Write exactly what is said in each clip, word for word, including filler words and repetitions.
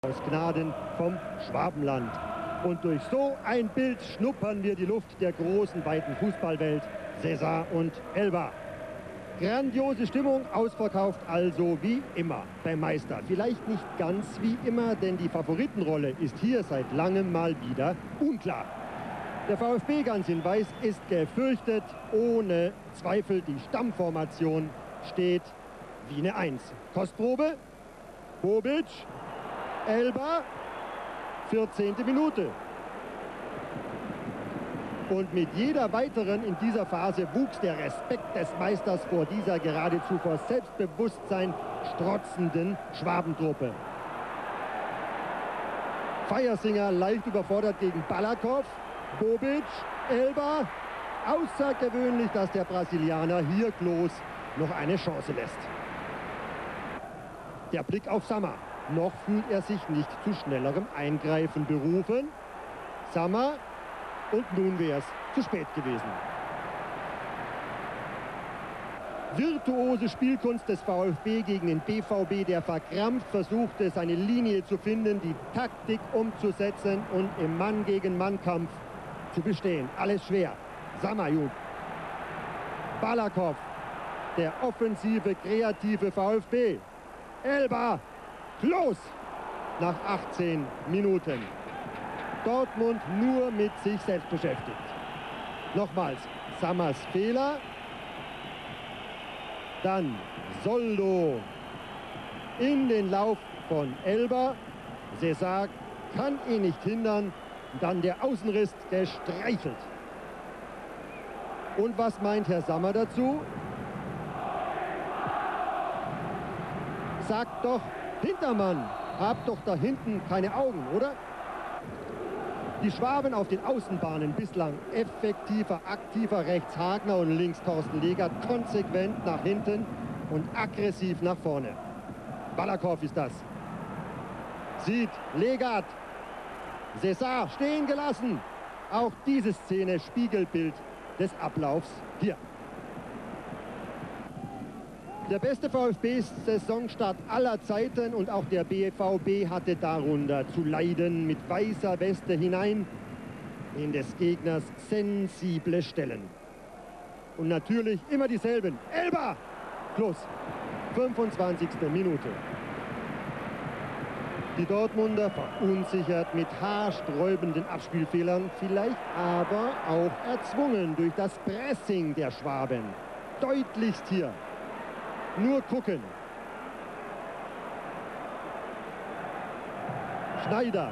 aus Gnaden vom Schwabenland. Und durch so ein Bild schnuppern wir die Luft der großen, weiten Fußballwelt, César und Elba. Grandiose Stimmung, ausverkauft also wie immer beim Meister. Vielleicht nicht ganz wie immer, denn die Favoritenrolle ist hier seit langem mal wieder unklar. Der VfB ganz in Weiß ist gefürchtet, ohne Zweifel. Die Stammformation steht wie eine Eins. Kostprobe, Bobic, Elba, vierzehnte Minute. Und mit jeder weiteren in dieser Phase wuchs der Respekt des Meisters vor dieser geradezu vor Selbstbewusstsein strotzenden Schwabentruppe. Feiersinger leicht überfordert gegen Balakow, Bobic, Elba. Außergewöhnlich, dass der Brasilianer hier Klose noch eine Chance lässt. Der Blick auf Sammer. Noch fühlt er sich nicht zu schnellerem Eingreifen berufen. Sammer. Und nun wäre es zu spät gewesen. Virtuose Spielkunst des VfB gegen den B V B, der verkrampft versuchte, seine Linie zu finden, die Taktik umzusetzen und im Mann-gegen-Mann-Kampf zu bestehen. Alles schwer. Sammerjub. Balakow, der offensive, kreative VfB. Elba, Klose nach achtzehn Minuten. Dortmund nur mit sich selbst beschäftigt. Nochmals, Sammers Fehler. Dann Soldo in den Lauf von Elba. César kann ihn nicht hindern. Dann der Außenriss gestreichelt. Und was meint Herr Sammer dazu? Sagt doch, Hintermann, habt doch da hinten keine Augen, oder? Die Schwaben auf den Außenbahnen bislang effektiver, aktiver, rechts Hagner und links Thorsten Legert, konsequent nach hinten und aggressiv nach vorne. Balakow ist das. Sieht Legert. César stehen gelassen. Auch diese Szene Spiegelbild des Ablaufs hier. Der beste VfB-Saisonstart aller Zeiten und auch der B V B hatte darunter zu leiden, mit weißer Weste hinein in des Gegners sensible Stellen. Und natürlich immer dieselben. Elba! Klose, fünfundzwanzigste Minute. Die Dortmunder verunsichert mit haarsträubenden Abspielfehlern, vielleicht aber auch erzwungen durch das Pressing der Schwaben. Deutlichst hier. Nur gucken. Schneider.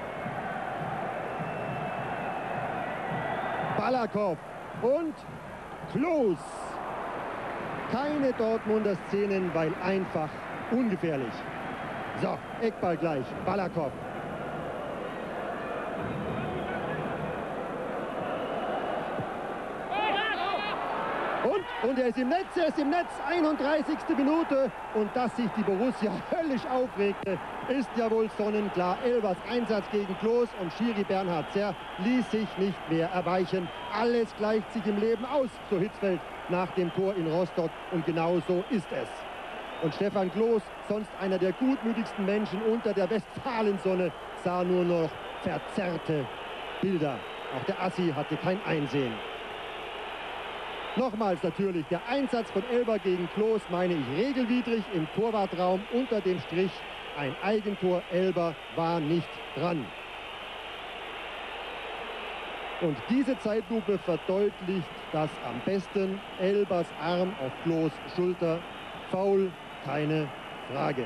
Balakow. Und Klose. Keine Dortmunder Szenen, weil einfach ungefährlich. So, Eckball gleich. Balakow. Und, und er ist im Netz, er ist im Netz, einunddreißigste Minute. Und dass sich die Borussia höllisch aufregte, ist ja wohl sonnenklar. Elbers Einsatz gegen Klose und Schiri Bernhard Zerr ließ sich nicht mehr erweichen. Alles gleicht sich im Leben aus, so Hitzfeld nach dem Tor in Rostock. Und genau so ist es. Und Stefan Klose, sonst einer der gutmütigsten Menschen unter der Westfalensonne, sah nur noch verzerrte Bilder. Auch der Assi hatte kein Einsehen. Nochmals natürlich der Einsatz von Elba gegen Klose, meine ich, regelwidrig im Torwartraum unter dem Strich. Ein Eigentor, Elba war nicht dran. Und diese Zeitlupe verdeutlicht das am besten. Elbers Arm auf Klose Schulter. Foul, keine Frage.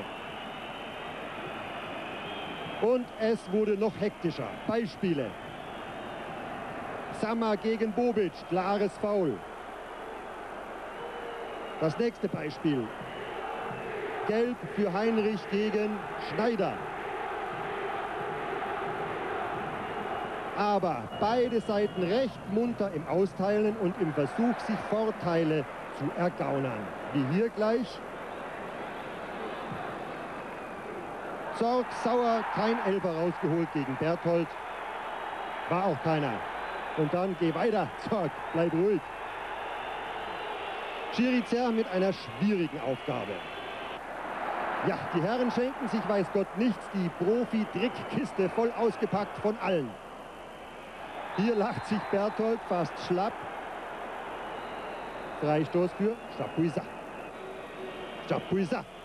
Und es wurde noch hektischer. Beispiele. Sammer gegen Bobic, klares Foul. Das nächste Beispiel. Gelb für Heinrich gegen Schneider. Aber beide Seiten recht munter im Austeilen und im Versuch, sich Vorteile zu ergaunern. Wie hier gleich. Zorg, sauer, kein Elfer rausgeholt gegen Berthold. War auch keiner. Und dann geh weiter, Zorg, bleib ruhig. Schiri Zerr mit einer schwierigen Aufgabe. Ja, die Herren schenken sich, weiß Gott, nichts. Die Profi-Trickkiste voll ausgepackt von allen. Hier lacht sich Berthold fast schlapp. Freistoß für Chapuisat. Chapuisat.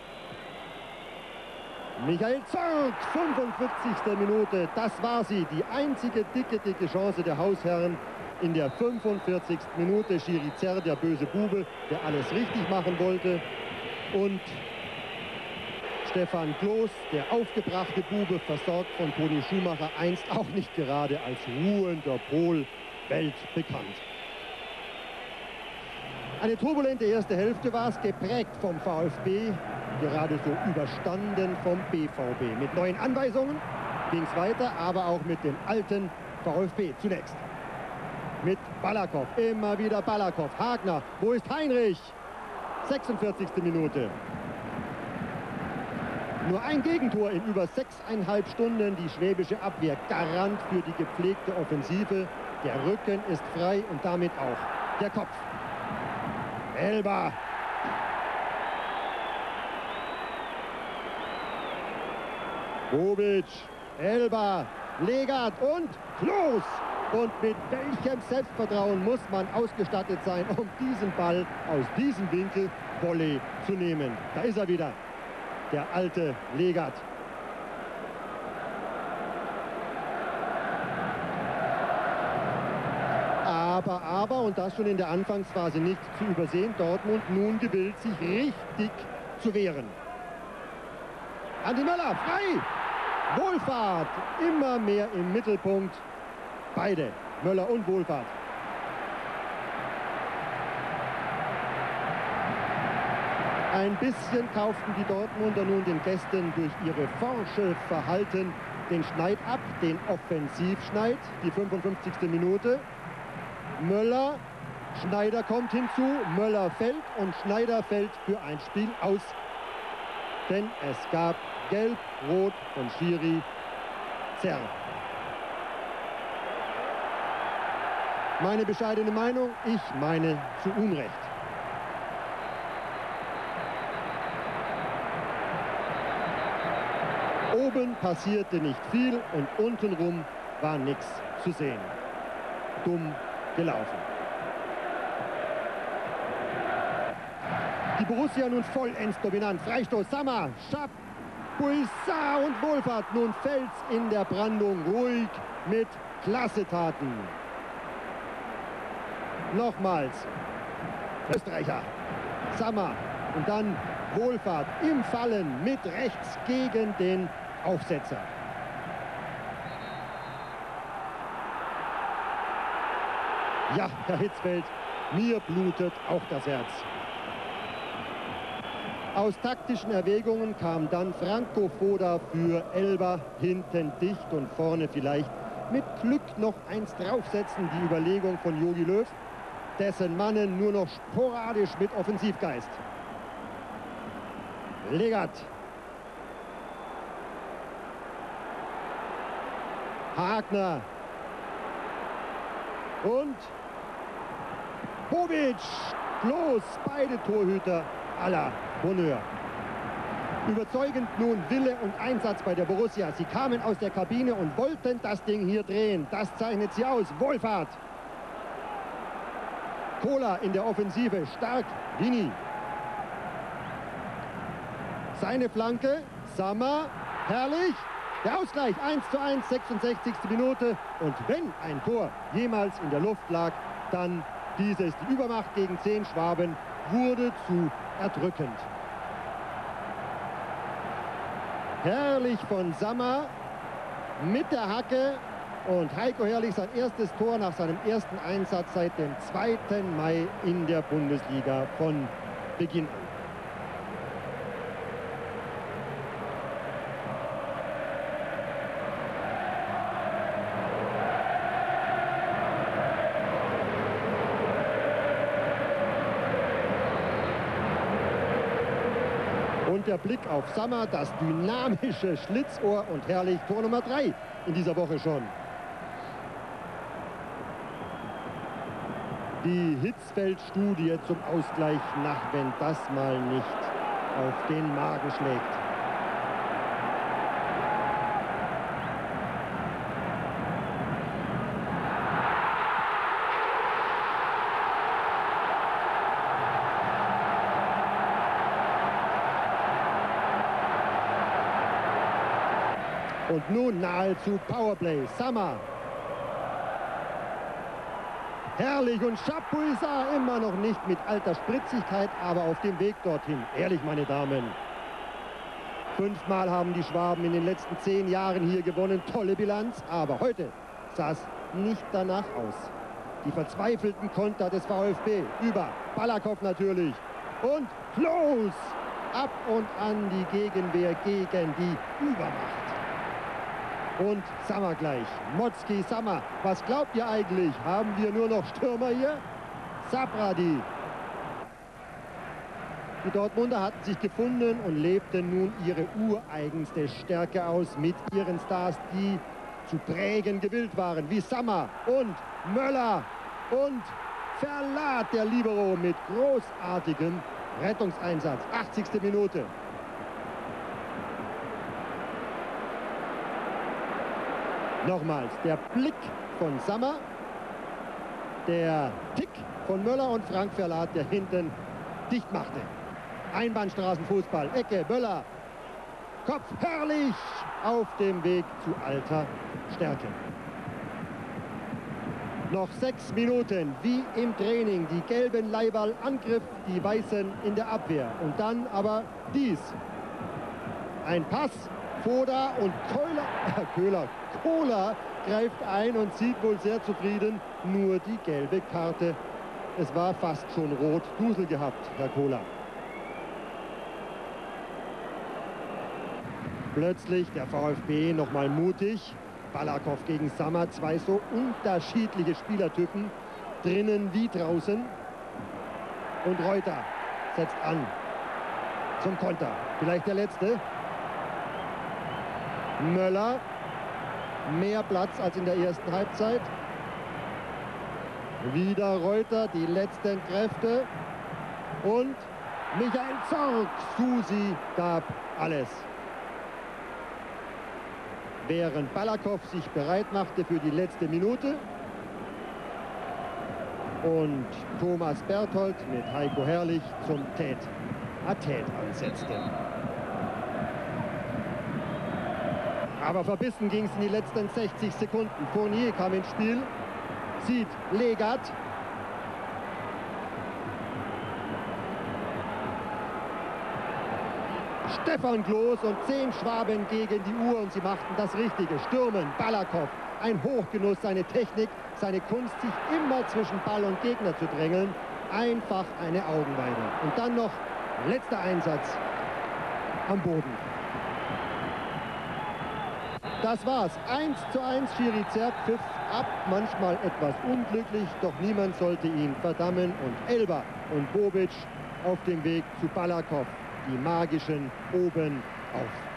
Michael Zorc, fünfundfünfzigste Minute. Das war sie, die einzige dicke, dicke Chance der Hausherren. In der fünfundvierzigsten Minute Schiri Zerr, der böse Bube, der alles richtig machen wollte. Und Stefan Kloß, der aufgebrachte Bube, versorgt von Toni Schumacher, einst auch nicht gerade als ruhender Pol weltbekannt. Eine turbulente erste Hälfte war es, geprägt vom VfB, gerade so überstanden vom B V B. Mit neuen Anweisungen ging es weiter, aber auch mit dem alten VfB zunächst. Mit Balakow, immer wieder Balakow. Hagner, wo ist Heinrich? sechsundvierzigste Minute. Nur ein Gegentor in über sechseinhalb Stunden. Die schwäbische Abwehr Garant für die gepflegte Offensive. Der Rücken ist frei und damit auch der Kopf. Elba. Bobic, Elba, Legat und Kloß. Und mit welchem Selbstvertrauen muss man ausgestattet sein, um diesen Ball aus diesem Winkel Volley zu nehmen. Da ist er wieder, der alte Legat. Aber, aber, und das schon in der Anfangsphase nicht zu übersehen, Dortmund nun gewillt, sich richtig zu wehren. Andi Möller, frei! Wohlfahrt, immer mehr im Mittelpunkt. Beide, Möller und Wohlfahrt. Ein bisschen kauften die Dortmunder nun den Gästen durch ihre forsche Verhalten den Schneid ab, den Offensivschneid, die fünfundfünfzigste Minute. Möller, Schneider kommt hinzu, Möller fällt und Schneider fällt für ein Spiel aus. Denn es gab Gelb-Rot von Schiri Zerr. Meine bescheidene Meinung, ich meine zu Unrecht. Oben passierte nicht viel und untenrum war nichts zu sehen. Dumm gelaufen. Die Borussia nun vollends dominant. Freistoß, Sammer, Schapp, Chapuisat und Wohlfahrt. Nun Fels in der Brandung, ruhig mit Klassetaten. Nochmals Österreicher, Sammer und dann Wohlfahrt im Fallen mit rechts gegen den Aufsetzer. Ja, Herr Hitzfeld, mir blutet auch das Herz. Aus taktischen Erwägungen kam dann Franco Foda für Elba, hinten dicht und vorne vielleicht mit Glück noch eins draufsetzen. Die Überlegung von Jogi Löw, dessen Mannen nur noch sporadisch mit Offensivgeist. Legat. Hagner. Und Bobic. Kloß, beide Torhüter à la Bonheur. Überzeugend nun Wille und Einsatz bei der Borussia. Sie kamen aus der Kabine und wollten das Ding hier drehen. Das zeichnet sie aus. Wohlfahrt. Kohler in der Offensive. Stark. Vini. Seine Flanke. Sammer. Herrlich. Der Ausgleich. eins zu eins. sechsundsechzigste Minute. Und wenn ein Tor jemals in der Luft lag, dann dieses. Die Übermacht gegen zehn Schwaben wurde zu erdrückend. Herrlich von Sammer mit der Hacke und Heiko Herrlich sein erstes Tor nach seinem ersten Einsatz seit dem zweiten Mai in der Bundesliga von Beginn an. Und der Blick auf Sammer, das dynamische Schlitzohr und Herrlich, Tor Nummer drei in dieser Woche schon. Die Hitzfeld-Studie zum Ausgleich nach, wenn das mal nicht auf den Magen schlägt. Und nun nahezu Powerplay. Sammer. Herrlich, und Chapuisat immer noch nicht mit alter Spritzigkeit, aber auf dem Weg dorthin. Ehrlich, meine Damen. Fünfmal haben die Schwaben in den letzten zehn Jahren hier gewonnen. Tolle Bilanz, aber heute sah es nicht danach aus. Die verzweifelten Konter des VfB über Balakow natürlich. Und Klos ab und an die Gegenwehr gegen die Übermacht. Und Sammer gleich. Motzki, Sammer. Was glaubt ihr eigentlich? Haben wir nur noch Stürmer hier? Sapradi. Die Dortmunder hatten sich gefunden und lebten nun ihre ureigenste Stärke aus mit ihren Stars, die zu prägen gewillt waren, wie Sammer und Möller und Verlat, der Libero, mit großartigem Rettungseinsatz. achtzigste Minute. Nochmals der Blick von Sammer, der Tick von Möller und Frank Verlat, der hinten dicht machte. Einbahnstraßenfußball, Ecke, Möller, Kopf, herrlich, auf dem Weg zu alter Stärke. Noch sechs Minuten, wie im Training, die gelben Leiberl Angriff, die weißen in der Abwehr. Und dann aber dies. Ein Pass, Foda und Köhler, äh, Köhler, Kohler greift ein und sieht wohl sehr zufrieden nur die gelbe Karte. Es war fast schon rot Dusel gehabt, Herr Kohler. Plötzlich der VfB nochmal mutig. Balakow gegen Sammer, zwei so unterschiedliche Spielertypen, drinnen wie draußen. Und Reuter setzt an zum Konter. Vielleicht der letzte. Möller, mehr Platz als in der ersten Halbzeit. Wieder Reuter, die letzten Kräfte. Und Michael Zorc, Susi gab alles. Während Balakow sich bereit machte für die letzte Minute und Thomas Berthold mit Heiko Herrlich zum Tät a Tät ansetzte. Aber verbissen ging es in die letzten sechzig Sekunden. Fournier kam ins Spiel, sieht Legat. Stefan Klos und zehn Schwaben gegen die Uhr, und sie machten das Richtige. Stürmen, Balakow, ein Hochgenuss, seine Technik, seine Kunst, sich immer zwischen Ball und Gegner zu drängeln. Einfach eine Augenweide. Und dann noch letzter Einsatz am Boden. Das war's. eins zu eins, Schiri Zerb pfiff ab, manchmal etwas unglücklich, doch niemand sollte ihn verdammen. Und Elber und Bobic auf dem Weg zu Balakow. Die magischen oben auf.